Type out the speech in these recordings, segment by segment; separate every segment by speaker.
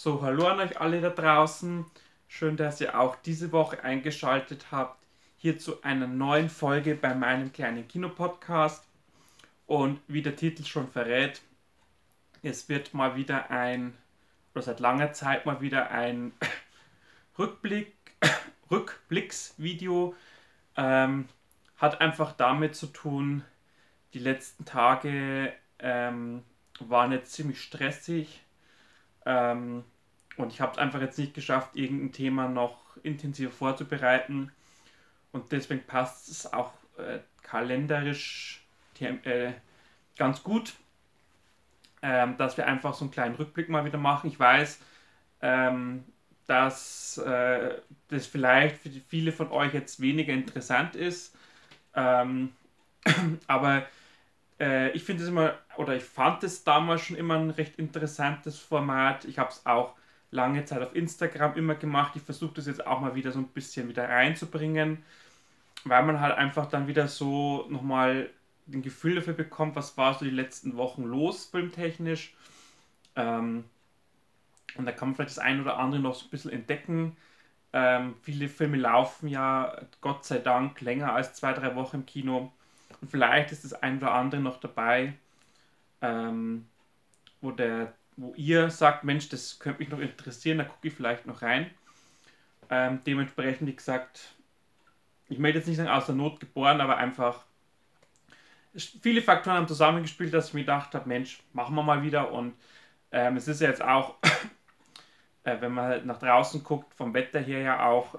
Speaker 1: So, hallo an euch alle da draußen. Schön, dass ihr auch diese Woche eingeschaltet habt. Hier zu einer neuen Folge bei meinem kleinen Kinopodcast. Und wie der Titel schon verrät, es wird mal wieder oder seit langer Zeit mal wieder ein Rückblick, Rückblicksvideo. Ähm, Hat einfach damit zu tun, die letzten Tage waren jetzt ziemlich stressig. Ähm, und ich habe es einfach jetzt nicht geschafft, irgendein Thema noch intensiver vorzubereiten. Und deswegen passt es auch kalendarisch ganz gut, dass wir einfach so einen kleinen Rückblick mal wieder machen. Ich weiß, ähm, dass das vielleicht für viele von euch jetzt weniger interessant ist. Ähm, aber ich finde es immer, oder ich fand es damals schon immer ein recht interessantes Format. Ich habe es auch lange Zeit auf Instagram immer gemacht. Ich versuche das jetzt auch mal wieder so ein bisschen wieder reinzubringen, weil man halt einfach dann wieder so nochmal ein Gefühl dafür bekommt, was war so die letzten Wochen los, filmtechnisch. Ähm, und da kann man vielleicht das ein oder andere noch so ein bisschen entdecken. Viele Filme laufen ja, Gott sei Dank, länger als 2, 3 Wochen im Kino. Und vielleicht ist das ein oder andere noch dabei, ähm, wo ihr sagt, Mensch, das könnte mich noch interessieren, da gucke ich vielleicht noch rein. Dementsprechend, wie gesagt, ich möchte jetzt nicht sagen aus der Not geboren, aber einfach viele Faktoren haben zusammengespielt, dass ich mir gedacht habe, Mensch, machen wir mal wieder. Und es ist ja jetzt auch, wenn man halt nach draußen guckt, vom Wetter her ja auch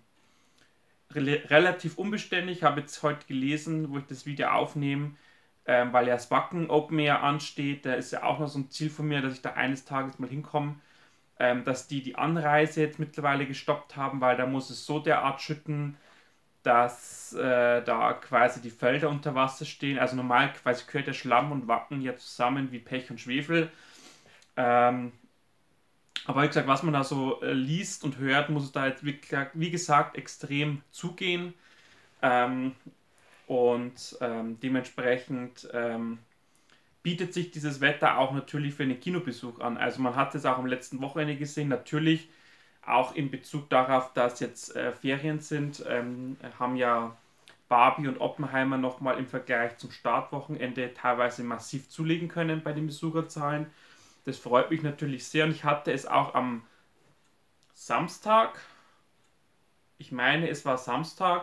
Speaker 1: relativ unbeständig. Ich habe jetzt heute gelesen, wo ich das Video aufnehme, weil ja das Wacken Open Air ansteht. Da ist ja auch noch so ein Ziel von mir, dass ich da eines Tages mal hinkomme, dass die Anreise jetzt mittlerweile gestoppt haben, weil da muss es so derart schütten, dass da quasi die Felder unter Wasser stehen. Also normal quasi gehört der Schlamm und Wacken ja zusammen wie Pech und Schwefel. Ähm, aber wie gesagt, was man da so liest und hört, muss es da jetzt wie gesagt extrem zugehen. Ähm, Dementsprechend bietet sich dieses Wetter auch natürlich für einen Kinobesuch an. Also man hat es auch am letzten Wochenende gesehen, natürlich auch in Bezug darauf, dass jetzt Ferien sind, haben ja Barbie und Oppenheimer nochmal im Vergleich zum Startwochenende teilweise massiv zulegen können bei den Besucherzahlen. Das freut mich natürlich sehr und ich hatte es auch am Samstag, ich meine es war Samstag,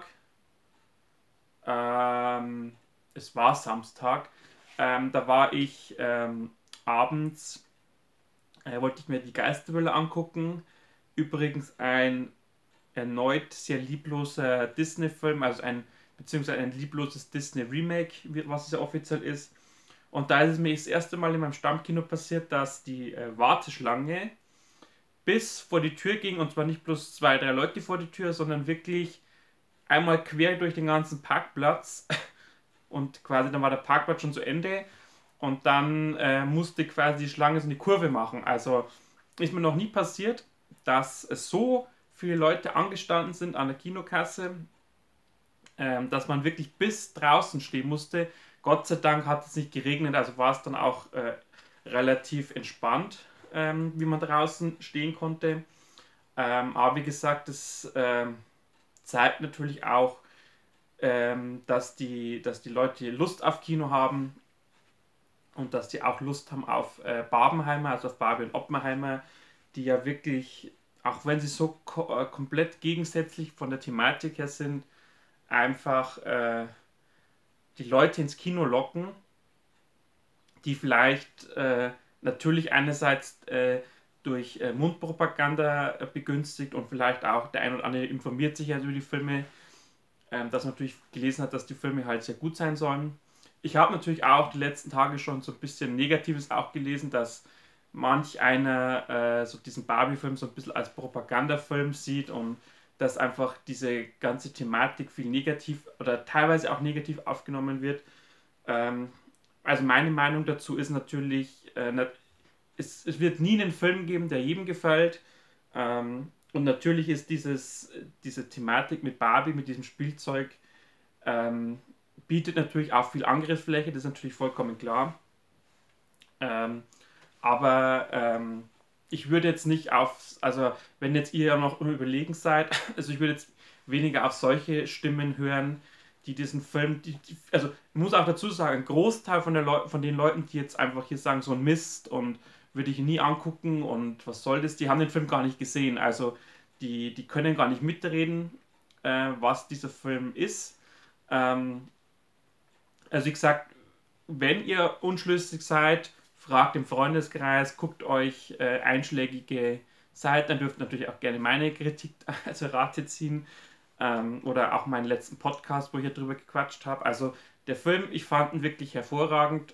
Speaker 1: ähm, es war Samstag, da war ich abends, wollte ich mir die Geisterwelle angucken. Übrigens ein erneut sehr liebloser Disney-Film, beziehungsweise ein liebloses Disney-Remake, was es ja offiziell ist. Und da ist es mir das erste Mal in meinem Stammkino passiert, dass die Warteschlange bis vor die Tür ging und zwar nicht bloß 2, 3 Leute vor die Tür, sondern wirklich einmal quer durch den ganzen Parkplatz und quasi dann war der Parkplatz schon zu Ende und dann musste quasi die Schlange so eine Kurve machen. Also ist mir noch nie passiert, dass es so viele Leute angestanden sind an der Kinokasse, dass man wirklich bis draußen stehen musste. Gott sei Dank hat es nicht geregnet, also war es dann auch relativ entspannt, wie man draußen stehen konnte. Aber wie gesagt, das zeigt natürlich auch, dass die Leute Lust auf Kino haben und dass die auch Lust haben auf Barbenheimer, also auf Barbie und Oppenheimer, die ja wirklich, auch wenn sie so komplett gegensätzlich von der Thematik her sind, einfach die Leute ins Kino locken, die vielleicht natürlich einerseits durch Mundpropaganda begünstigt und vielleicht auch der ein oder andere informiert sich ja über die Filme, dass man natürlich gelesen hat, dass die Filme halt sehr gut sein sollen. Ich habe natürlich auch die letzten Tage schon so ein bisschen Negatives auch gelesen, dass manch einer so diesen Barbie-Film so ein bisschen als Propagandafilm sieht und dass einfach diese ganze Thematik viel negativ oder teilweise auch negativ aufgenommen wird. Ähm, also meine Meinung dazu ist natürlich, es wird nie einen Film geben, der jedem gefällt. Und natürlich ist diese Thematik mit Barbie, mit diesem Spielzeug, ähm, bietet natürlich auch viel Angriffsfläche, das ist natürlich vollkommen klar. Ähm, aber ich würde jetzt nicht auf, also wenn jetzt ihr ja noch überlegen seid, also ich würde jetzt weniger auf solche Stimmen hören, die diesen Film, also ich muss auch dazu sagen, ein Großteil von, von den Leuten, die jetzt einfach hier sagen, so ein Mist und würde ich nie angucken und was soll das, die haben den Film gar nicht gesehen, also die können gar nicht mitreden, was dieser Film ist. Ähm, also wie gesagt, wenn ihr unschlüssig seid, fragt im Freundeskreis, guckt euch einschlägige Seiten, dann dürft ihr natürlich auch gerne meine Kritik also Rate ziehen oder auch meinen letzten Podcast, wo ich ja drüber gequatscht habe. Also der Film, ich fand ihn wirklich hervorragend.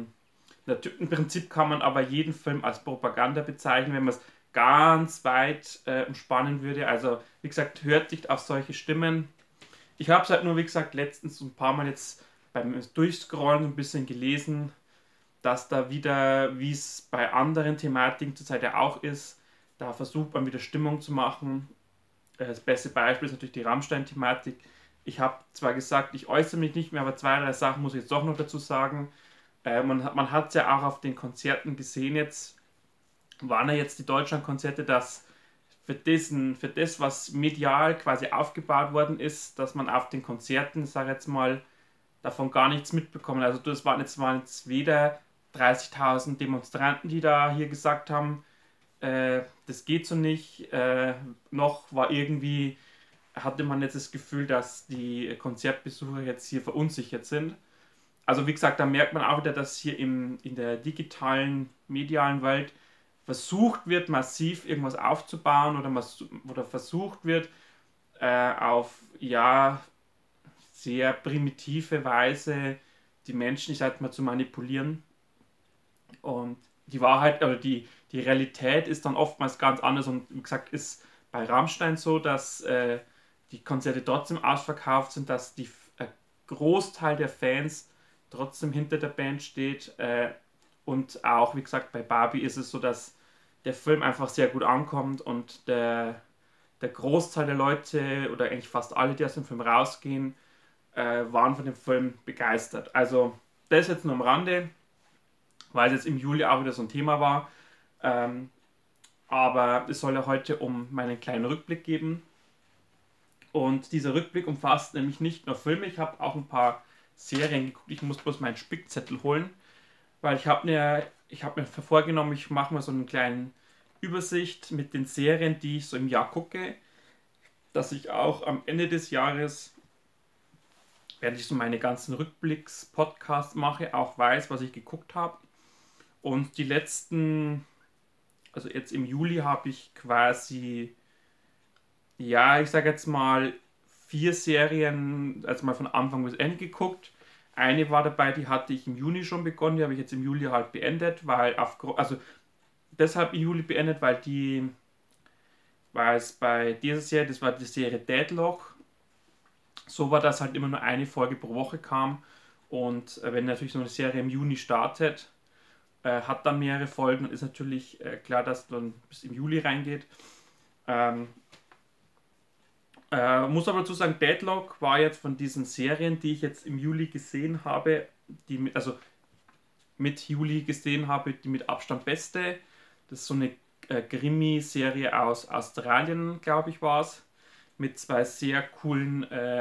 Speaker 1: Im Prinzip kann man aber jeden Film als Propaganda bezeichnen, wenn man es ganz weit umspannen würde. Also wie gesagt, hört nicht auf solche Stimmen. Ich habe es halt nur, wie gesagt, letztens ein paar Mal jetzt beim Durchscrollen ein bisschen gelesen, dass da wieder, wie es bei anderen Thematiken zurzeit ja auch ist, da versucht man wieder Stimmung zu machen. Das beste Beispiel ist natürlich die Rammstein-Thematik. Ich habe zwar gesagt, ich äußere mich nicht mehr, aber zwei, drei Sachen muss ich jetzt doch noch dazu sagen. Man hat es ja auch auf den Konzerten gesehen jetzt, waren ja jetzt die Deutschlandkonzerte, dass für das, was medial quasi aufgebaut worden ist, dass man auf den Konzerten, sage ich jetzt mal, davon gar nichts mitbekommen. Also das waren jetzt weder 30.000 Demonstranten, die da hier gesagt haben, das geht so nicht, noch war irgendwie, hatte man jetzt das Gefühl, dass die Konzertbesucher jetzt hier verunsichert sind. Also wie gesagt, da merkt man auch wieder, dass hier in der digitalen, medialen Welt versucht wird, massiv irgendwas aufzubauen oder versucht wird, auf ja, sehr primitive Weise die Menschen, ich sag mal, zu manipulieren. Und die Wahrheit oder die Realität ist dann oftmals ganz anders. Und wie gesagt, ist bei Rammstein so, dass die Konzerte trotzdem ausverkauft sind, dass die Großteil der Fans trotzdem hinter der Band steht. Und auch, wie gesagt, bei Barbie ist es so, dass der Film einfach sehr gut ankommt und der Großteil der Leute oder eigentlich fast alle, die aus dem Film rausgehen, waren von dem Film begeistert. Also das jetzt nur am Rande, weil es jetzt im Juli auch wieder so ein Thema war. Ähm, aber es soll ja heute um meinen kleinen Rückblick geben. Und dieser Rückblick umfasst nämlich nicht nur Filme, ich habe auch ein paar Serien geguckt. Ich muss bloß meinen Spickzettel holen, weil ich hab mir vorgenommen, ich mache mal so eine kleine Übersicht mit den Serien, die ich so im Jahr gucke, dass ich auch am Ende des Jahres, während ich so meine ganzen Rückblicks-Podcasts mache, auch weiß, was ich geguckt habe. Und die letzten, also jetzt im Juli habe ich quasi, ja, ich sage jetzt mal 4 Serien, also mal von Anfang bis Ende geguckt. Eine war dabei, die hatte ich im Juni schon begonnen, die habe ich jetzt im Juli halt beendet, also deshalb im Juli beendet, weil weil es bei dieser Serie, das war die Serie Deadlock, so war, dass halt immer nur eine Folge pro Woche kam. Und wenn natürlich so eine Serie im Juni startet, hat dann mehrere Folgen und ist natürlich klar, dass dann bis im Juli reingeht. Ähm, muss aber dazu sagen, Deadlock war jetzt von diesen Serien, die ich jetzt im Juli gesehen habe, also mit Juli gesehen habe, die mit Abstand beste. Das ist so eine Krimi-Serie aus Australien, glaube ich, war es. Mit zwei sehr coolen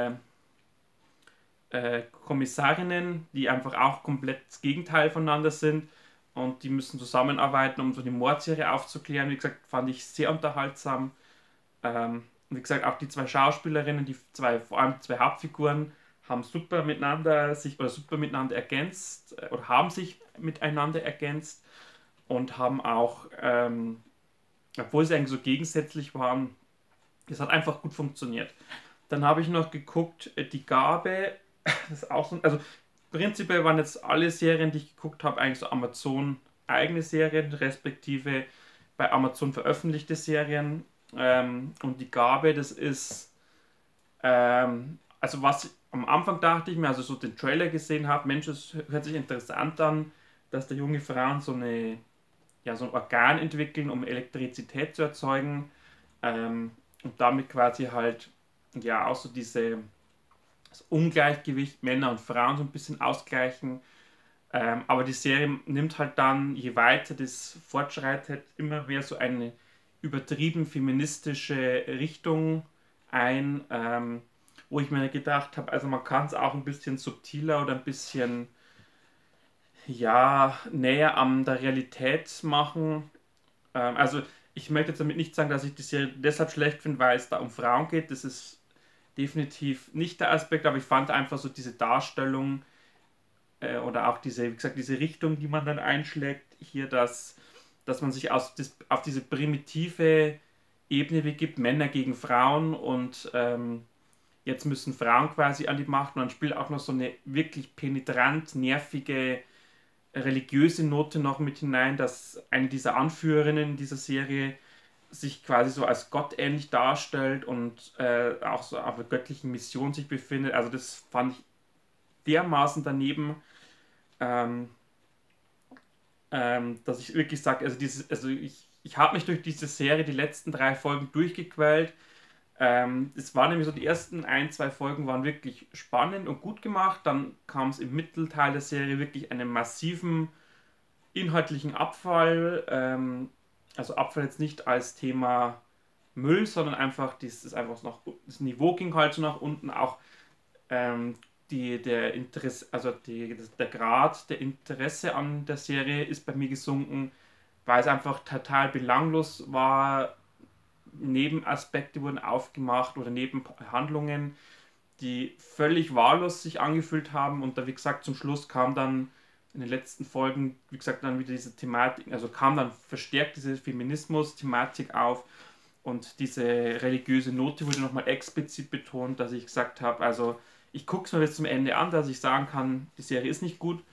Speaker 1: Kommissarinnen, die einfach auch komplett das Gegenteil voneinander sind und die müssen zusammenarbeiten, um so eine Mordserie aufzuklären. Wie gesagt, fand ich sehr unterhaltsam. Wie gesagt, auch die zwei Schauspielerinnen, vor allem die zwei Hauptfiguren, haben super miteinander ergänzt oder haben sich miteinander ergänzt und haben auch, obwohl sie eigentlich so gegensätzlich waren, das hat einfach gut funktioniert. Dann habe ich noch geguckt, Die Gabe, das ist auch so, also prinzipiell waren jetzt alle Serien, die ich geguckt habe, eigentlich so Amazon eigene Serien, respektive bei Amazon veröffentlichte Serien. Und Die Gabe, das ist, also was am Anfang dachte ich mir, also so den Trailer gesehen habe, Mensch, es hört sich interessant an, dass da junge Frauen so ein Organ entwickeln, um Elektrizität zu erzeugen. Und damit quasi halt, ja, auch so das Ungleichgewicht Männer und Frauen so ein bisschen ausgleichen. Aber die Serie nimmt halt dann, je weiter das fortschreitet, immer mehr so eine übertrieben feministische Richtung ein, wo ich mir gedacht habe, also man kann es auch ein bisschen subtiler oder ein bisschen ja, näher an der Realität machen. Also ich möchte jetzt damit nicht sagen, dass ich die Serie deshalb schlecht finde, weil es da um Frauen geht. Das ist definitiv nicht der Aspekt, aber ich fand einfach so diese Darstellung oder auch diese, wie gesagt, diese Richtung, die man dann einschlägt, hier, dass man sich auf diese primitive Ebene begibt, Männer gegen Frauen und jetzt müssen Frauen quasi an die Macht und dann spielt auch noch so eine wirklich penetrant nervige religiöse Note noch mit hinein, dass eine dieser Anführerinnen dieser Serie sich quasi so als gottähnlich darstellt und auch so auf einer göttlichen Mission sich befindet. Also das fand ich dermaßen daneben, ähm, dass ich wirklich sage, ich habe mich durch diese Serie die letzten 3 Folgen durchgequält. Es war nämlich so, die ersten 1, 2 Folgen waren wirklich spannend und gut gemacht. Dann kam es im Mittelteil der Serie wirklich einen massiven inhaltlichen Abfall. Also Abfall jetzt nicht als Thema Müll, sondern einfach, das Niveau ging halt so nach unten. Auch der Grad der Interesse an der Serie ist bei mir gesunken, weil es einfach total belanglos war. Nebenaspekte wurden aufgemacht oder Nebenhandlungen, die völlig wahllos sich angefühlt haben. Und da, wie gesagt, zum Schluss kam dann in den letzten Folgen, wie gesagt, dann wieder diese Thematik, also kam dann verstärkt diese Feminismus-Thematik auf und diese religiöse Note wurde nochmal explizit betont, dass ich gesagt habe, also ich gucke es mir bis zum Ende an, dass ich sagen kann, die Serie ist nicht gut.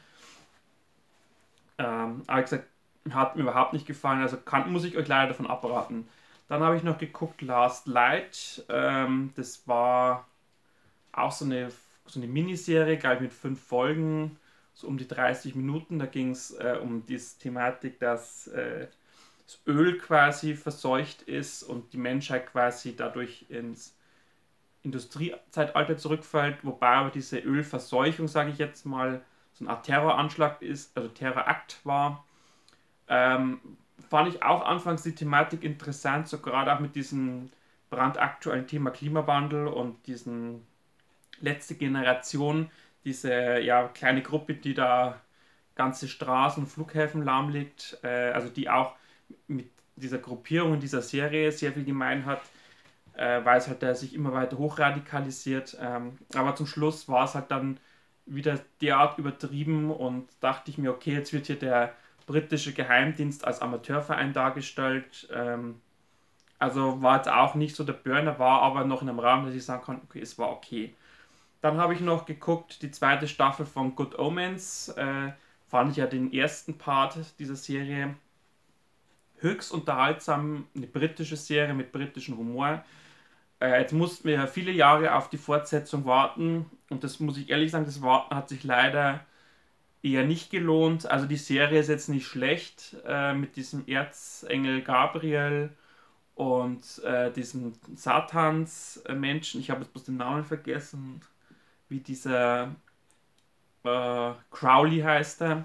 Speaker 1: Aber wie gesagt, hat mir überhaupt nicht gefallen, also muss ich euch leider davon abraten. Dann habe ich noch geguckt Last Light. Das war auch so eine Miniserie, gleich mit 5 Folgen, so um die 30 Minuten. Da ging es um die Thematik, dass das Öl quasi verseucht ist und die Menschheit quasi dadurch ins Industriezeitalter zurückfällt, wobei aber diese Ölverseuchung, sage ich jetzt mal, so eine Art Terroranschlag ist, also Terrorakt war. Ähm, Fand ich auch anfangs die Thematik interessant, so gerade auch mit diesem brandaktuellen Thema Klimawandel und diesen letzte Generation, diese ja, kleine Gruppe, die da ganze Straßen und Flughäfen lahmlegt, also die auch mit dieser Gruppierung in dieser Serie sehr viel gemein hat, weil es halt sich immer weiter hochradikalisiert. Aber zum Schluss war es halt dann wieder derart übertrieben und dachte ich mir, okay, jetzt wird hier der britische Geheimdienst als Amateurverein dargestellt. Also war jetzt auch nicht so der Burner, war aber noch in einem Rahmen, dass ich sagen kann, okay, es war okay. Dann habe ich noch geguckt, die zweite Staffel von Good Omens. Fand ich ja den ersten Part dieser Serie höchst unterhaltsam. Eine britische Serie mit britischem Humor. Jetzt mussten wir ja viele Jahre auf die Fortsetzung warten. Und das muss ich ehrlich sagen, das Warten hat sich leider eher nicht gelohnt. Also die Serie ist jetzt nicht schlecht mit diesem Erzengel Gabriel und diesem Satans-Menschen. Ich habe jetzt bloß den Namen vergessen, wie dieser Crowley heißt er.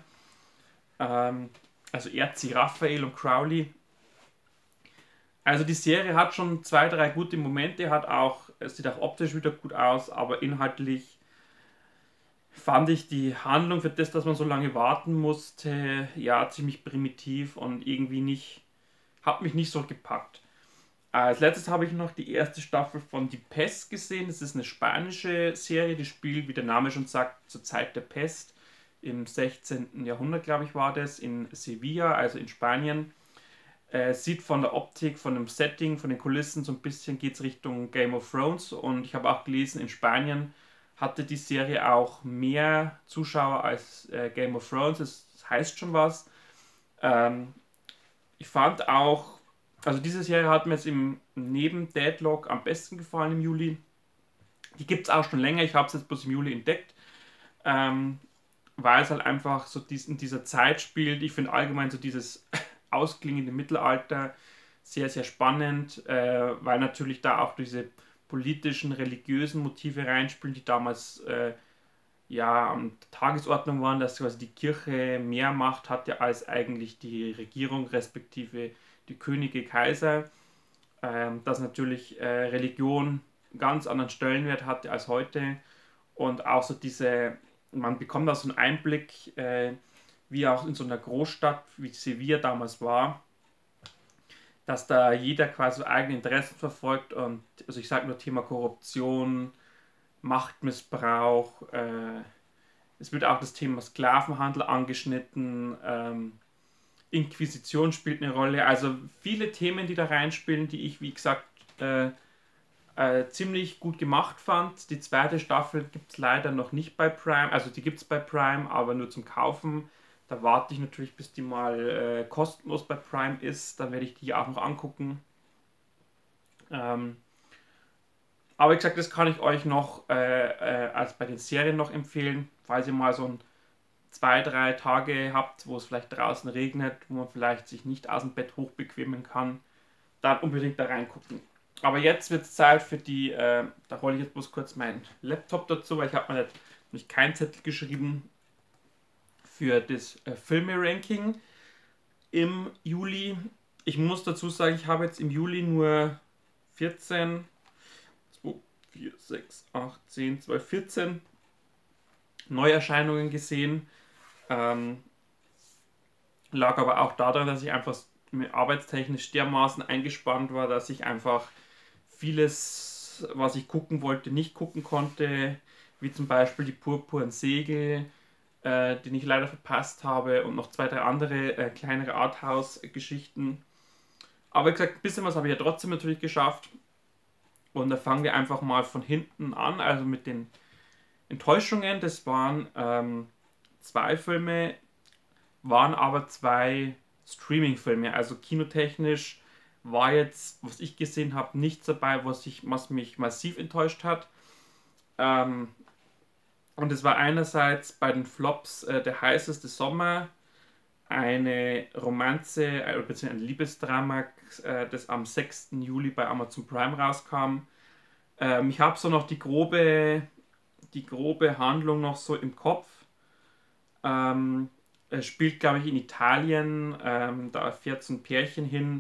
Speaker 1: Also Erzi Raphael und Crowley. Also die Serie hat schon 2, 3 gute Momente, es sieht auch optisch wieder gut aus, aber inhaltlich fand ich die Handlung für das, dass man so lange warten musste, ja, ziemlich primitiv und irgendwie hat mich nicht so gepackt. Als letztes habe ich noch die erste Staffel von Die Pest gesehen. Das ist eine spanische Serie, die spielt, wie der Name schon sagt, zur Zeit der Pest. Im 16. Jahrhundert, glaube ich, war das, in Sevilla, also in Spanien. Sieht von der Optik, von dem Setting, von den Kulissen so ein bisschen geht es Richtung Game of Thrones. Und ich habe auch gelesen, in Spanien hatte die Serie auch mehr Zuschauer als Game of Thrones. Das heißt schon was. Ähm, Ich fand auch, also diese Serie hat mir jetzt neben Deadlock am besten gefallen im Juli. Die gibt es auch schon länger, ich habe es jetzt bloß im Juli entdeckt, ähm, weil es halt einfach so in dieser Zeit spielt. Ich finde allgemein so dieses ausklingende Mittelalter sehr, sehr spannend, weil natürlich da auch diese politischen, religiösen Motive reinspielen, die damals ja, an der Tagesordnung waren, dass quasi die Kirche mehr Macht hatte als eigentlich die Regierung, respektive die Könige, Kaiser. Dass natürlich Religion einen ganz anderen Stellenwert hatte als heute und auch so man bekommt da so einen Einblick, wie auch in so einer Großstadt wie Sevilla damals war, dass da jeder quasi so eigene Interessen verfolgt und also ich sage nur Thema Korruption, Machtmissbrauch, es wird auch das Thema Sklavenhandel angeschnitten, Inquisition spielt eine Rolle, also viele Themen, die da reinspielen, die ich wie gesagt ziemlich gut gemacht fand. Die zweite Staffel gibt es leider noch nicht bei Prime, also die gibt es bei Prime, aber nur zum Kaufen. Da warte ich natürlich, bis die mal kostenlos bei Prime ist. Dann werde ich die auch noch angucken. Ähm, aber wie gesagt, das kann ich euch noch als bei den Serien noch empfehlen, falls ihr mal so ein 2, 3 Tage habt, wo es vielleicht draußen regnet, wo man vielleicht sich nicht aus dem Bett hochbequemen kann, dann unbedingt da reingucken. Aber jetzt wird es Zeit für da rolle ich jetzt bloß kurz meinen Laptop dazu, weil ich habe mir nicht keinen Zettel geschrieben für das Filme-Ranking im Juli. Ich muss dazu sagen, ich habe jetzt im Juli nur 14, 2, 4, 6, 8, 10, 12, 14 Neuerscheinungen gesehen. Ähm, Lag aber auch daran, dass ich einfach arbeitstechnisch dermaßen eingespannt war, dass ich einfach vieles, was ich gucken wollte, nicht gucken konnte, wie zum Beispiel die Purpurn Segel, den ich leider verpasst habe und noch 2, 3 andere kleinere Arthouse-Geschichten. Aber wie gesagt, ein bisschen was habe ich ja trotzdem natürlich geschafft. Und da fangen wir einfach mal von hinten an, also mit den Enttäuschungen. Das waren 2 Filme, waren aber 2 Streaming-Filme. Also kinotechnisch war jetzt, was ich gesehen habe, nichts dabei, was mich massiv enttäuscht hat. Ähm, und es war einerseits bei den Flops der heißeste Sommer, eine Romanze, beziehungsweise ein Liebesdrama, das am 6. Juli bei Amazon Prime rauskam. Ich habe so noch die grobe Handlung noch so im Kopf. Es spielt, glaube ich, in Italien. Da fährt so ein Pärchen hin.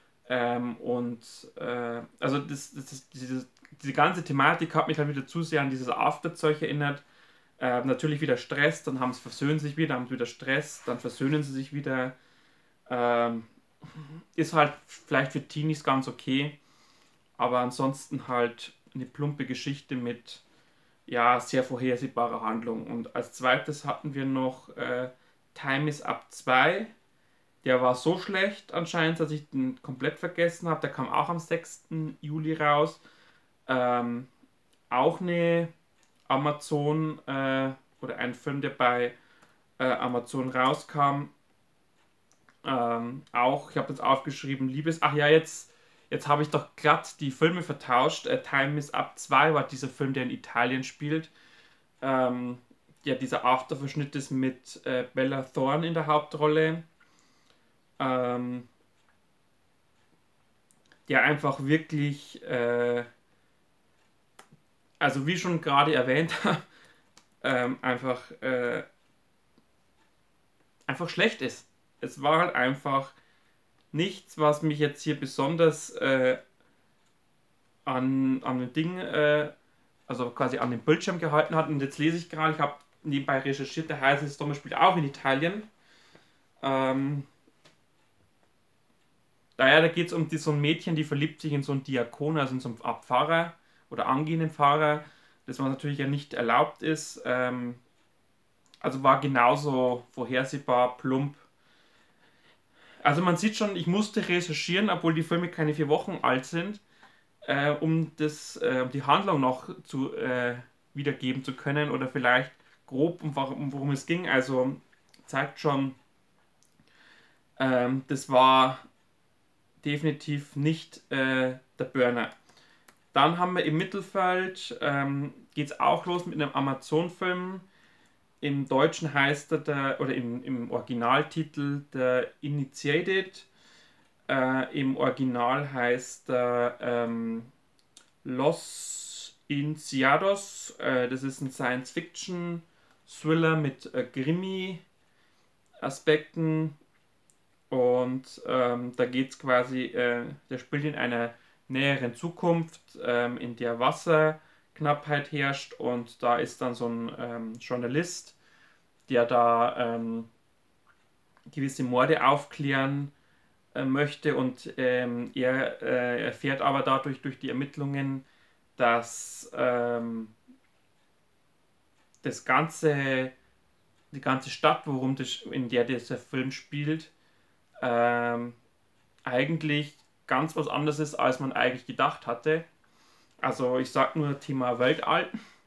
Speaker 1: Also diese ganze Thematik hat mich halt wieder zu sehr an dieses Afterzeug erinnert. Natürlich wieder Stress, dann versöhnen sie sich wieder, haben sie wieder Stress, dann versöhnen sie sich wieder. Ähm, Ist halt vielleicht für Teenies ganz okay, aber ansonsten halt eine plumpe Geschichte mit ja, sehr vorhersehbarer Handlung. Und als zweites hatten wir noch Time is Up 2. Der war so schlecht anscheinend, dass ich den komplett vergessen habe. Der kam auch am 6. Juli raus. Ähm, Auch eine Amazon oder ein Film, der bei Amazon rauskam. Auch, ich habe jetzt aufgeschrieben, Ach ja, jetzt habe ich doch glatt die Filme vertauscht. Time is Up 2 war dieser Film, der in Italien spielt. Ähm, ja, dieser Afterverschnitt ist mit Bella Thorne in der Hauptrolle. Ähm, Der einfach wirklich, also wie schon gerade erwähnt, einfach schlecht ist. Es war halt einfach nichts, was mich jetzt hier besonders an den Ding, also quasi an den Bildschirm gehalten hat. Und jetzt lese ich gerade, ich habe nebenbei recherchiert, der heiße Sommer spielt auch in Italien. Ähm, da geht es um so ein Mädchen, die verliebt sich in so einen Diakon, also in so einen Pfarrer oder angehenden Pfarrer, das was natürlich ja nicht erlaubt ist. Also war genauso vorhersehbar, plump. Also man sieht schon, ich musste recherchieren, obwohl die Filme keine 4 Wochen alt sind, um die Handlung noch zu wiedergeben zu können oder vielleicht grob, worum es ging. Also zeigt schon, das war definitiv nicht der Burner. Dann haben wir im Mittelfeld, geht es auch los mit einem Amazon-Film. Im Deutschen heißt oder im Originaltitel der Initiated. Im Original heißt er Los Iniciados. Das ist ein Science-Fiction-Film Thriller mit Krimi-Aspekten. Und da geht es quasi, der spielt in einer näheren Zukunft, in der Wasserknappheit herrscht. Und da ist dann so ein Journalist, der da gewisse Morde aufklären möchte. Und er erfährt aber dadurch durch die Ermittlungen, dass das ganze, die ganze Stadt, in der dieser Film spielt, ähm, eigentlich ganz was anderes ist, als man eigentlich gedacht hatte. Also ich sag nur Thema Weltall.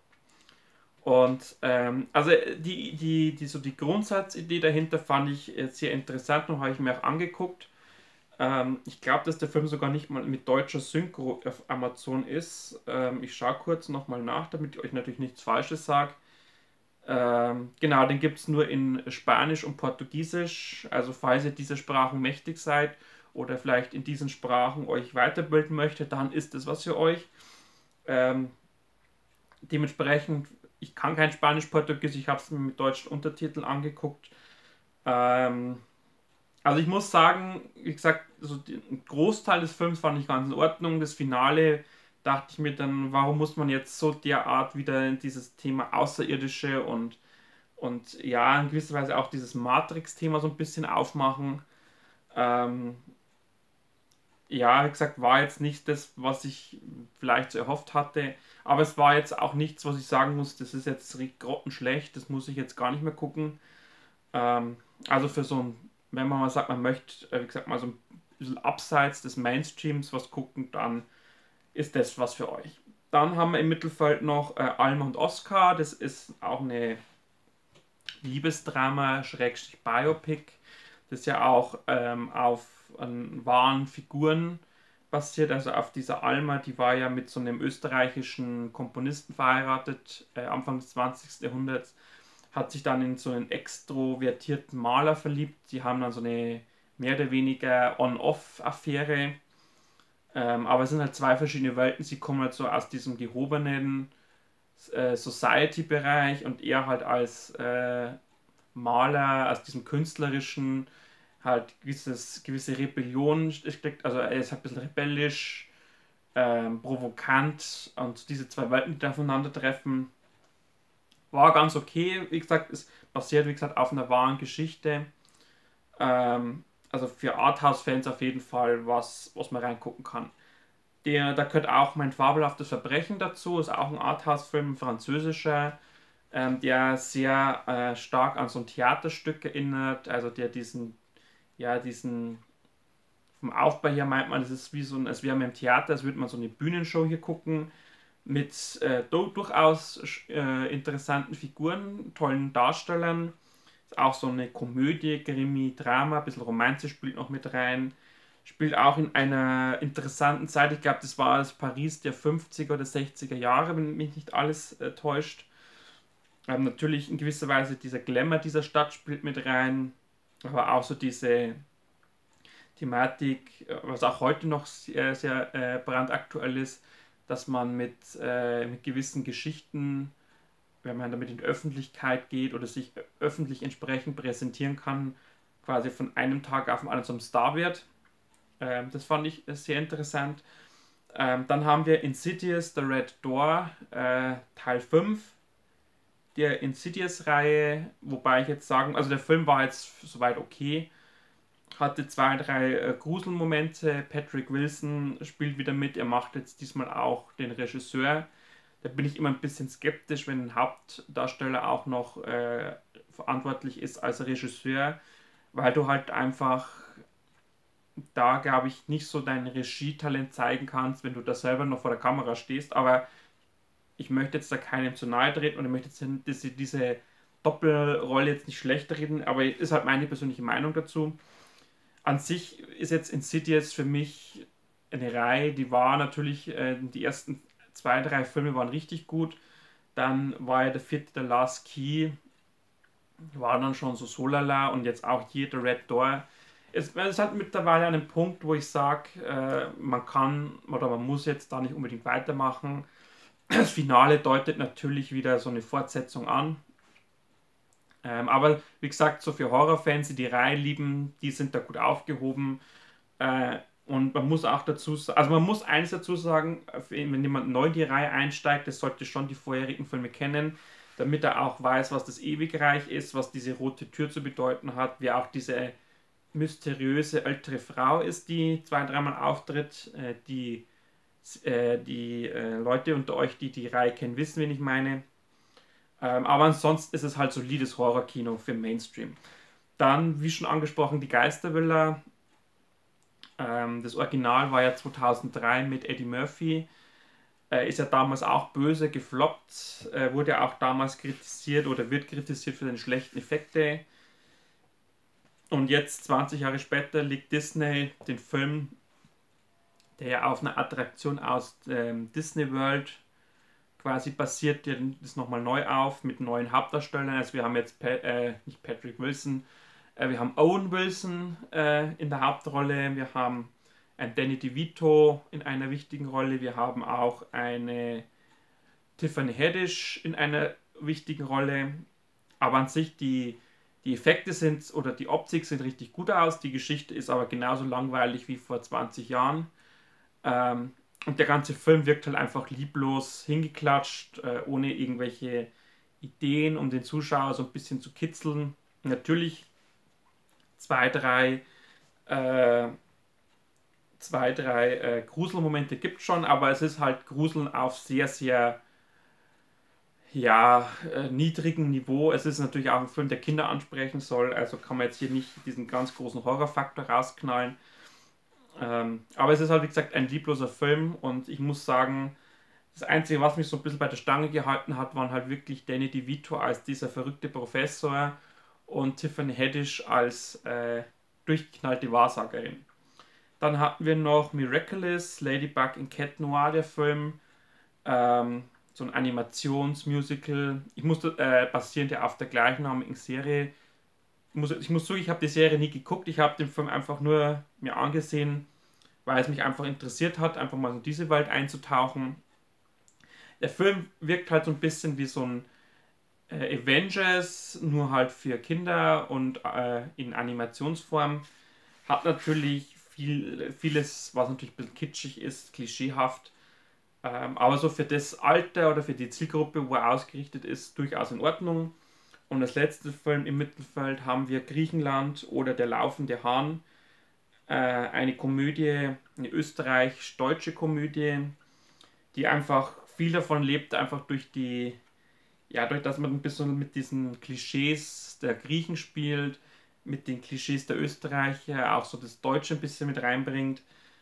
Speaker 1: Und also so die Grundsatzidee dahinter fand ich sehr interessant und habe ich mir auch angeguckt. Ich glaube, dass der Film sogar nicht mal mit deutscher Synchro auf Amazon ist. Ich schaue kurz nochmal nach, damit ich euch natürlich nichts Falsches sage. Genau, den gibt es nur in Spanisch und Portugiesisch. Also falls ihr diese Sprachen mächtig seid oder vielleicht in diesen Sprachen euch weiterbilden möchtet, dann ist es was für euch. Ähm, Dementsprechend, ich kann kein Spanisch-Portugiesisch, ich habe es mir mit deutschen Untertiteln angeguckt. Ähm, also ich muss sagen, wie gesagt, so den Großteil des Films fand ich ganz in Ordnung. Das Finale dachte ich mir dann, warum muss man jetzt so derart wieder in dieses Thema Außerirdische und ja, in gewisser Weise auch dieses Matrix-Thema so ein bisschen aufmachen. Ähm, ja, wie gesagt, war jetzt nicht das, was ich vielleicht so erhofft hatte, aber es war jetzt auch nichts, was ich sagen muss, das ist jetzt grottenschlecht, das muss ich jetzt gar nicht mehr gucken. Also für so ein, wenn man mal sagt, man möchte, wie gesagt, mal so ein bisschen abseits des Mainstreams was gucken, dann ist das was für euch. Dann haben wir im Mittelfeld noch Alma und Oscar, das ist auch eine Liebesdrama, Schrägstrich Biopic, das ja auch auf wahren Figuren basiert. Also auf dieser Alma, die war ja mit so einem österreichischen Komponisten verheiratet, Anfang des 20. Jahrhunderts, hat sich dann in so einen extrovertierten Maler verliebt. Die haben dann so eine mehr oder weniger On-Off-Affäre. Aber es sind halt zwei verschiedene Welten. Sie kommen halt so aus diesem gehobenen Society-Bereich und er halt als Maler, aus diesem künstlerischen, halt gewisse Rebellion steckt, also er ist halt ein bisschen rebellisch, provokant und diese zwei Welten, die da aufeinandertreffen, war ganz okay. Wie gesagt, es basiert, wie gesagt, auf einer wahren Geschichte. Also für Arthouse-Fans auf jeden Fall was man reingucken kann. Da gehört auch mein fabelhaftes Verbrechen dazu, ist auch ein Arthouse-Film, ein französischer, der sehr stark an so ein Theaterstück erinnert, also der diesen, vom Aufbau her meint man, das ist wie so ein, als wäre man im Theater, als würde man so eine Bühnenshow hier gucken, mit durchaus interessanten Figuren, tollen Darstellern. Ist auch so eine Komödie, Krimi, Drama, ein bisschen Romanze spielt noch mit rein. Spielt auch in einer interessanten Zeit. Ich glaube, das war das Paris der 50er oder 60er Jahre, wenn mich nicht alles täuscht. Natürlich in gewisser Weise dieser Glamour dieser Stadt spielt mit rein, aber auch so diese Thematik, was auch heute noch sehr brandaktuell ist, dass man mit gewissen Geschichten, wenn man damit in die Öffentlichkeit geht oder sich öffentlich entsprechend präsentieren kann, quasi von einem Tag auf den anderen zum Star wird. Das fand ich sehr interessant. Dann haben wir Insidious, The Red Door, Teil 5 der Insidious-Reihe, wobei ich jetzt sagen, also der Film war jetzt soweit okay, hatte zwei, drei Gruselmomente. Patrick Wilson spielt wieder mit, er macht jetzt diesmal auch den Regisseur. Da bin ich immer ein bisschen skeptisch, wenn ein Hauptdarsteller auch noch verantwortlich ist als Regisseur, weil du halt einfach da, glaube ich, nicht so dein Regietalent zeigen kannst, wenn du da selber noch vor der Kamera stehst. Aber ich möchte jetzt da keinem zu nahe treten und ich möchte jetzt diese Doppelrolle jetzt nicht schlecht reden, aber ist halt meine persönliche Meinung dazu. An sich ist jetzt Insidious für mich eine Reihe, die war natürlich, die ersten zwei, drei Filme waren richtig gut. Dann war ja der vierte, der Last Key, war dann schon so lala und jetzt auch hier der Red Door. Es hat mittlerweile einen Punkt, wo ich sage, man kann oder man muss jetzt da nicht unbedingt weitermachen. Das Finale deutet natürlich wieder so eine Fortsetzung an. Aber wie gesagt, so für Horrorfans, die Reihe lieben, die sind da gut aufgehoben. Und man muss auch dazu sagen, also man muss eines dazu sagen, wenn jemand neu in die Reihe einsteigt, der sollte schon die vorherigen Filme kennen, damit er auch weiß, was das Ewigreich ist, was diese rote Tür zu bedeuten hat, wie auch diese mysteriöse ältere Frau ist, die zwei, dreimal auftritt. Die Leute unter euch, die die Reihe kennen, wissen, wen ich meine. Aber ansonsten ist es halt solides Horrorkino für Mainstream. Dann, wie schon angesprochen, die Geistervilla. Das Original war ja 2003 mit Eddie Murphy. Ist ja damals auch böse gefloppt. Wurde auch damals kritisiert oder wird kritisiert für den schlechten Effekte. Und jetzt, 20 Jahre später, legt Disney den Film, der ja auf einer Attraktion aus Disney World quasi basiert, das nochmal neu auf mit neuen Hauptdarstellern. Also wir haben jetzt nicht Patrick Wilson, wir haben Owen Wilson in der Hauptrolle, wir haben einen Danny DeVito in einer wichtigen Rolle, wir haben auch eine Tiffany Haddish in einer wichtigen Rolle. Aber an sich die Effekte sind oder die Optik sieht richtig gut aus, die Geschichte ist aber genauso langweilig wie vor 20 Jahren. Und der ganze Film wirkt halt einfach lieblos hingeklatscht, ohne irgendwelche Ideen, um den Zuschauer so ein bisschen zu kitzeln. Natürlich zwei, drei, äh, Gruselmomente gibt es schon, aber es ist halt Gruseln auf sehr, sehr ja, niedrigem Niveau. Es ist natürlich auch ein Film, der Kinder ansprechen soll, also kann man jetzt hier nicht diesen ganz großen Horrorfaktor rausknallen. Aber es ist halt, wie gesagt, ein liebloser Film und ich muss sagen, das Einzige, was mich so ein bisschen bei der Stange gehalten hat, waren halt wirklich Danny DeVito als dieser verrückte Professor und Tiffany Haddish als durchgeknallte Wahrsagerin. Dann hatten wir noch Miraculous, Ladybug in Cat Noir, der Film. So ein Animationsmusical. Ich musste basierend ja auf der gleichnamigen Serie. Ich muss sagen, ich habe die Serie nie geguckt. Ich habe den Film einfach nur mir angesehen, weil es mich einfach interessiert hat, einfach mal so in diese Welt einzutauchen. Der Film wirkt halt so ein bisschen wie so ein Avengers, nur halt für Kinder und in Animationsform. Hat natürlich vieles, was natürlich ein bisschen kitschig ist, klischeehaft. Aber so für das Alter oder für die Zielgruppe, wo er ausgerichtet ist, durchaus in Ordnung. Und als letzter Film im Mittelfeld haben wir Griechenland oder Der laufende Hahn. Eine Komödie, eine österreichisch-deutsche Komödie, die einfach viel davon lebt, einfach dadurch, dass man ein bisschen mit diesen Klischees der Griechen spielt, mit den Klischees der Österreicher, auch so das Deutsche ein bisschen mit reinbringt,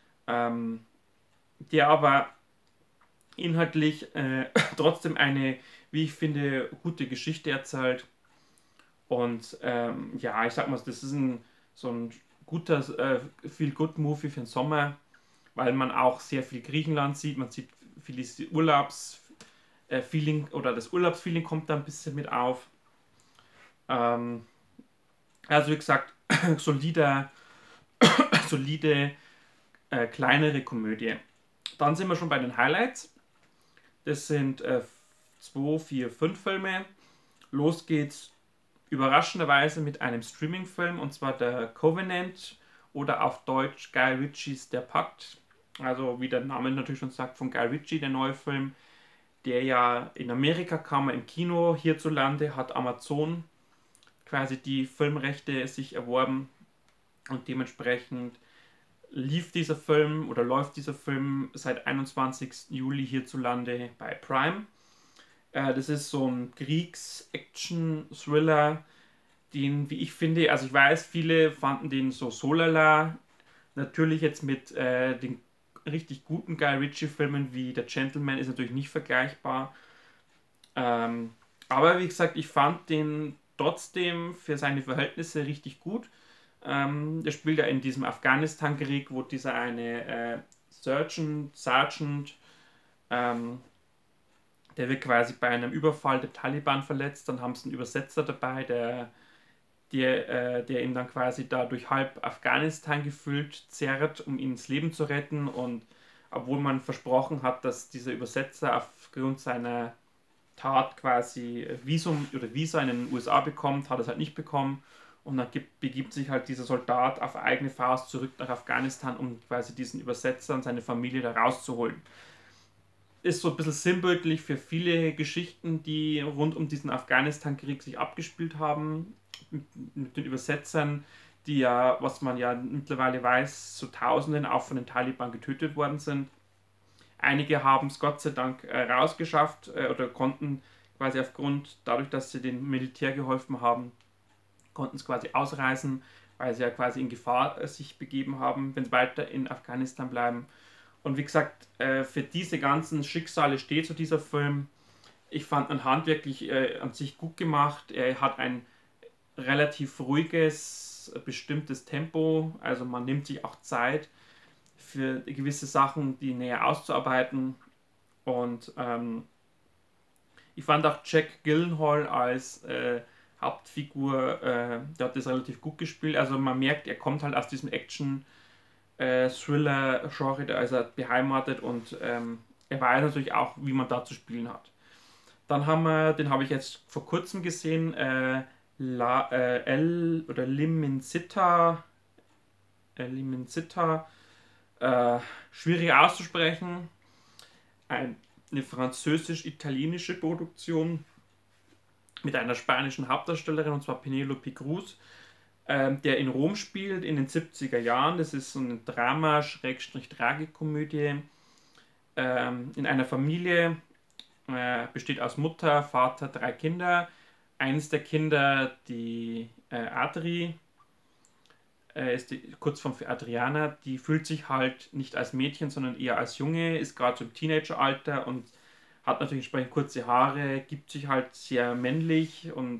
Speaker 1: der aber inhaltlich trotzdem eine, wie ich finde, gute Geschichte erzählt. Und ja, ich sag mal, das ist so ein guter Feel-Good-Movie für den Sommer, weil man auch sehr viel Griechenland sieht. Man sieht vieles Urlaubsfeeling oder das Urlaubsfeeling kommt da ein bisschen mit auf. Ähm, also wie gesagt, solide, solide kleinere Komödie. Dann sind wir schon bei den Highlights. Das sind 2, 4, 5 Filme. Los geht's überraschenderweise mit einem Streaming-Film und zwar der Covenant oder auf Deutsch Guy Ritchies Der Pakt. Also wie der Name natürlich schon sagt, von Guy Ritchie, der neue Film, der ja in Amerika kam, im Kino, hierzulande hat Amazon quasi die Filmrechte sich erworben und dementsprechend lief dieser Film oder läuft dieser Film seit 21. Juli hierzulande bei Prime. Das ist so ein Kriegs-Action-Thriller, den, wie ich finde, also ich weiß, viele fanden den so lala. Natürlich jetzt mit den richtig guten Guy Ritchie-Filmen wie Der Gentleman ist natürlich nicht vergleichbar. Aber wie gesagt, ich fand den trotzdem für seine Verhältnisse richtig gut. Der spielt ja in diesem Afghanistan-Krieg, wo dieser eine Sergeant, ähm, der wird quasi bei einem Überfall der Taliban verletzt. Dann haben sie einen Übersetzer dabei, der ihm dann quasi da durch halb Afghanistan gefühlt zerrt, um ihn ins Leben zu retten. Und obwohl man versprochen hat, dass dieser Übersetzer aufgrund seiner Tat quasi Visum oder Visa in den USA bekommt, hat es halt nicht bekommen. Und dann begibt sich halt dieser Soldat auf eigene Faust zurück nach Afghanistan, um quasi diesen Übersetzer und seine Familie da rauszuholen. Ist so ein bisschen sinnbildlich für viele Geschichten, die rund um diesen Afghanistan-Krieg sich abgespielt haben. Mit den Übersetzern, die ja, was man ja mittlerweile weiß, zu Tausenden auch von den Taliban getötet worden sind. Einige haben es Gott sei Dank rausgeschafft oder konnten quasi dadurch, dass sie dem Militär geholfen haben, konnten es quasi ausreisen, weil sie ja quasi in Gefahr sich begeben haben, wenn sie weiter in Afghanistan bleiben. Und wie gesagt, für diese ganzen Schicksale steht so dieser Film. Ich fand ihn handwerklich an sich gut gemacht. Er hat ein relativ ruhiges, bestimmtes Tempo. Also man nimmt sich auch Zeit für gewisse Sachen, die näher auszuarbeiten. Und ich fand auch Jack Gyllenhaal als Hauptfigur, der hat das relativ gut gespielt. Also man merkt, er kommt halt aus diesem Thriller-Genre, da ist er beheimatet und er weiß natürlich auch, wie man da zu spielen hat. Dann haben wir, den habe ich jetzt vor kurzem gesehen, Limincita, schwierig auszusprechen, eine französisch-italienische Produktion mit einer spanischen Hauptdarstellerin, und zwar Penélope Cruz, der in Rom spielt in den 70er Jahren. Das ist so eine Drama-Tragikomödie in einer Familie, besteht aus Mutter, Vater, 3 Kinder. Eines der Kinder, die Adri, ist die Kurzform für Adriana, die fühlt sich halt nicht als Mädchen, sondern eher als Junge, ist gerade so im Teenageralter und hat natürlich entsprechend kurze Haare, gibt sich halt sehr männlich und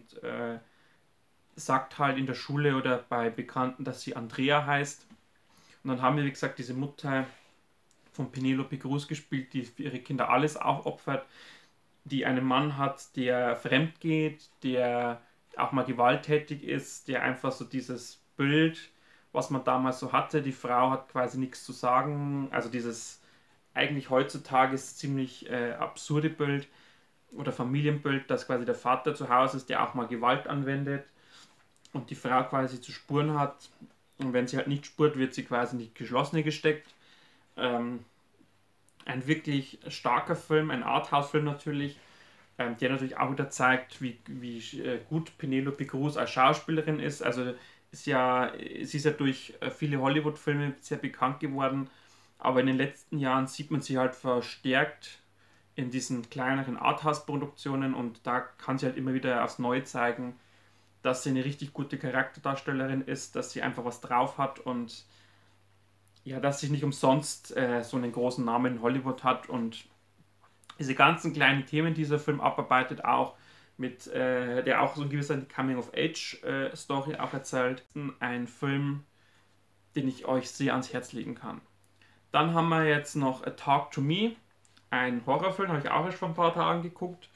Speaker 1: sagt halt in der Schule oder bei Bekannten, dass sie Andrea heißt. Und dann haben wir, wie gesagt, diese Mutter von Penélope Cruz gespielt, die für ihre Kinder alles aufopfert, die einen Mann hat, der fremd geht, der auch mal gewalttätig ist, der einfach so dieses Bild, was man damals so hatte, die Frau hat quasi nichts zu sagen, also dieses eigentlich heutzutage ist ziemlich absurde Bild oder Familienbild, dass quasi der Vater zu Hause ist, der auch mal Gewalt anwendet und die Frau quasi zu spuren hat. Und wenn sie halt nicht spurt, wird sie quasi in die Geschlossene gesteckt. Ähm, ein wirklich starker Film, ein Arthouse-Film natürlich, der natürlich auch wieder zeigt, wie gut Penélope Cruz als Schauspielerin ist. Also sie ist ja durch viele Hollywood-Filme sehr bekannt geworden, aber in den letzten Jahren sieht man sie halt verstärkt in diesen kleineren Arthouse-Produktionen und da kann sie halt immer wieder aufs Neue zeigen, dass sie eine richtig gute Charakterdarstellerin ist, dass sie einfach was drauf hat und ja, dass sie nicht umsonst so einen großen Namen in Hollywood hat und diese ganzen kleinen Themen, die dieser Film abarbeitet, auch mit, der auch so ein gewisser Coming-of-Age-Story auch erzählt. Ein Film, den ich euch sehr ans Herz legen kann. Dann haben wir jetzt noch A Talk to Me, ein Horrorfilm, habe ich auch erst vor ein paar Tagen geguckt.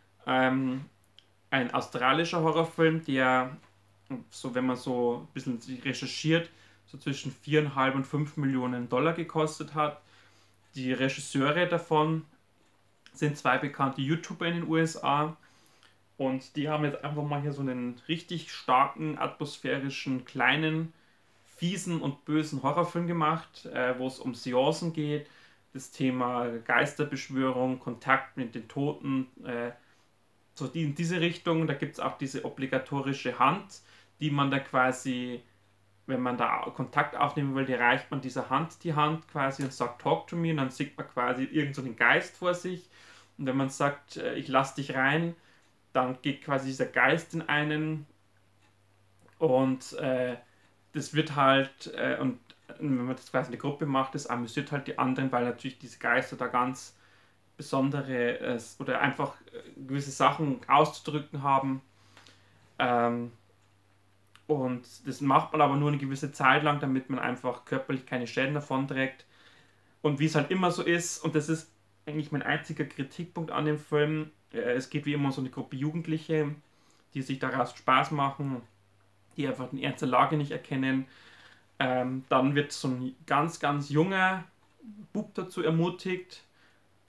Speaker 1: Ein australischer Horrorfilm, der, so wenn man so ein bisschen recherchiert, so zwischen 4,5 und 5 Millionen Dollar gekostet hat. Die Regisseure davon sind 2 bekannte YouTuber in den USA und die haben jetzt einfach mal hier so einen richtig starken, atmosphärischen, kleinen, fiesen und bösen Horrorfilm gemacht, wo es um Seancen geht, das Thema Geisterbeschwörung, Kontakt mit den Toten, so in diese Richtung. Da gibt es auch diese obligatorische Hand, die man da quasi, wenn man da Kontakt aufnehmen will, die reicht man dieser Hand die Hand quasi und sagt Talk to me und dann sieht man quasi irgendeinen so einen Geist vor sich und wenn man sagt, ich lass dich rein, dann geht quasi dieser Geist in einen und das wird halt, und wenn man das quasi in der Gruppe macht, das amüsiert halt die anderen, weil natürlich diese Geister da ganz besondere oder einfach gewisse Sachen auszudrücken haben. Ähm, und das macht man aber nur eine gewisse Zeit lang, damit man einfach körperlich keine Schäden davon trägt. Und wie es halt immer so ist, und das ist eigentlich mein einziger Kritikpunkt an dem Film, es geht wie immer um so eine Gruppe Jugendliche, die sich daraus Spaß machen, die einfach den Ernst der Lage nicht erkennen. Dann wird so ein ganz, ganz junger Bub dazu ermutigt,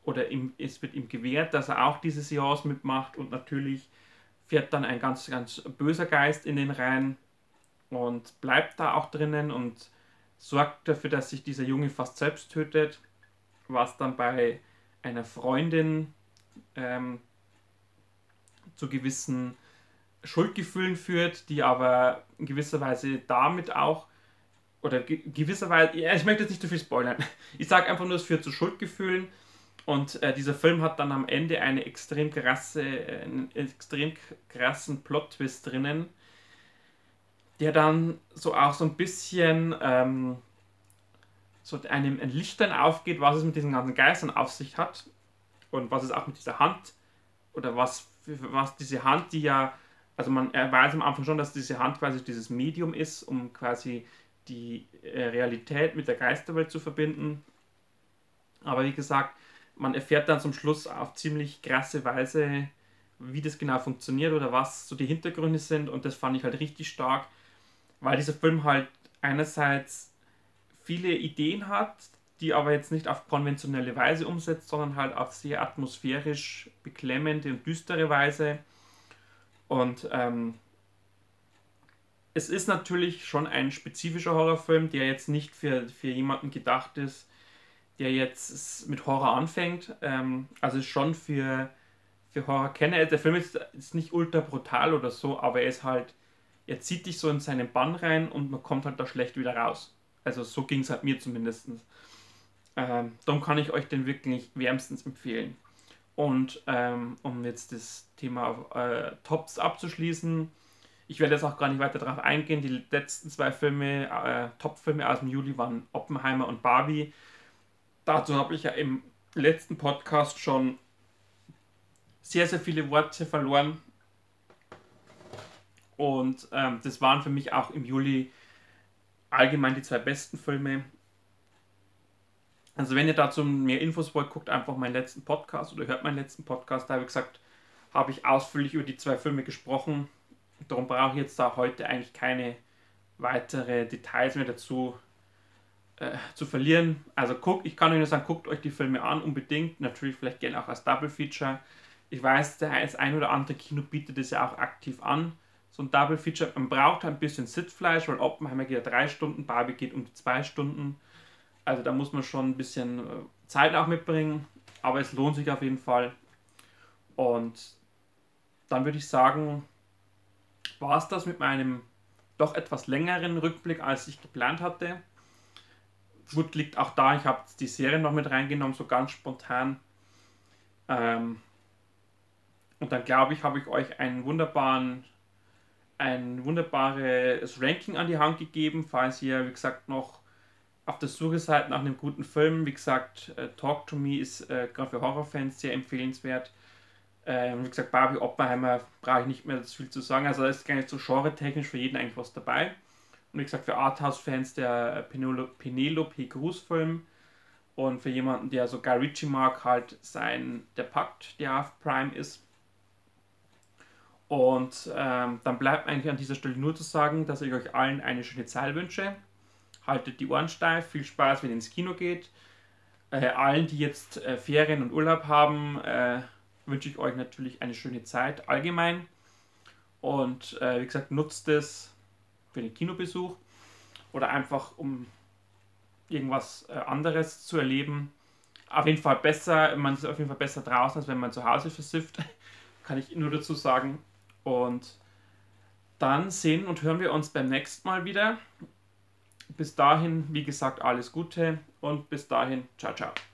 Speaker 1: es wird ihm gewährt, dass er auch diese Seance mitmacht, und natürlich fährt dann ein ganz, ganz böser Geist in den rein und bleibt da auch drinnen und sorgt dafür, dass sich dieser Junge fast selbst tötet, was dann bei einer Freundin ähm, zu gewissen Schuldgefühlen führt, die aber in gewisser Weise damit auch, oder gewisser Weise, ja, ich möchte jetzt nicht zu viel spoilern, ich sage einfach nur, es führt zu Schuldgefühlen, und dieser Film hat dann am Ende einen extrem krassen Plot-Twist drinnen, der dann so auch so ein bisschen so einem ein Lichtern aufgeht, was es mit diesen ganzen Geistern auf sich hat und was es auch mit dieser Hand, oder was diese Hand, die ja, also man weiß am Anfang schon, dass diese Hand quasi dieses Medium ist, um quasi die Realität mit der Geisterwelt zu verbinden. Aber wie gesagt, man erfährt dann zum Schluss auf ziemlich krasse Weise, wie das genau funktioniert oder was so die Hintergründe sind, und das fand ich halt richtig stark, weil dieser Film halt einerseits viele Ideen hat, die aber jetzt nicht auf konventionelle Weise umsetzt, sondern halt auf sehr atmosphärisch beklemmende und düstere Weise. Und es ist natürlich schon ein spezifischer Horrorfilm, der jetzt nicht für jemanden gedacht ist, der jetzt mit Horror anfängt. Also ist schon für Horrorkenner. Der Film ist nicht ultra brutal oder so, aber er zieht dich so in seinen Bann rein und man kommt halt da schlecht wieder raus. Also so ging es halt mir zumindest. Darum kann ich euch den wirklich wärmstens empfehlen. Und um jetzt das Thema Tops abzuschließen, ich werde jetzt auch gar nicht weiter darauf eingehen. Die letzten zwei Filme, Top-Filme aus dem Juli waren Oppenheimer und Barbie. Dazu habe ich ja im letzten Podcast schon sehr, sehr viele Worte verloren. Und das waren für mich auch im Juli allgemein die zwei besten Filme. Also wenn ihr dazu mehr Infos wollt, guckt einfach meinen letzten Podcast oder hört meinen letzten Podcast. Da habe ich ausführlich über die zwei Filme gesprochen. Darum brauche ich jetzt da heute eigentlich keine weitere Details mehr dazu zu verlieren. Also ich kann euch nur sagen, guckt euch die Filme an, unbedingt. Natürlich vielleicht gerne auch als Double Feature. Ich weiß, das ein oder andere Kino bietet das ja auch aktiv an. So ein Double Feature, man braucht ein bisschen Sitzfleisch, weil Oppenheimer geht ja 3 Stunden, Barbie geht um die 2 Stunden. Also da muss man schon ein bisschen Zeit auch mitbringen, aber es lohnt sich auf jeden Fall. Und dann würde ich sagen, war es das mit meinem doch etwas längeren Rückblick, als ich geplant hatte. Gut, liegt auch da, ich habe die Serie noch mit reingenommen, so ganz spontan. Und dann glaube ich, habe ich euch ein wunderbares Ranking an die Hand gegeben, falls ihr, wie gesagt, noch auf der Suche seid nach einem guten Film. Wie gesagt, Talk to Me ist gerade für Horrorfans sehr empfehlenswert. Wie gesagt, Barbie, Oppenheimer brauche ich nicht mehr so viel zu sagen. Also da ist gar nicht so genre-technisch für jeden eigentlich was dabei. Und wie gesagt, für Arthouse-Fans der Penelope Cruz-Film. Und für jemanden, der so Guy Ritchie mag, halt der Pakt, der auf Prime ist. Und dann bleibt eigentlich an dieser Stelle nur zu sagen, dass ich euch allen eine schöne Zeit wünsche. Haltet die Ohren steif, viel Spaß, wenn ihr ins Kino geht. Allen, die jetzt Ferien und Urlaub haben, wünsche ich euch natürlich eine schöne Zeit allgemein. Und wie gesagt, nutzt es für den Kinobesuch oder einfach um irgendwas anderes zu erleben. Auf jeden Fall besser, man ist auf jeden Fall besser draußen, als wenn man zu Hause versifft. Kann ich nur dazu sagen. Und dann sehen und hören wir uns beim nächsten Mal wieder. Bis dahin, wie gesagt, alles Gute und bis dahin, ciao, ciao.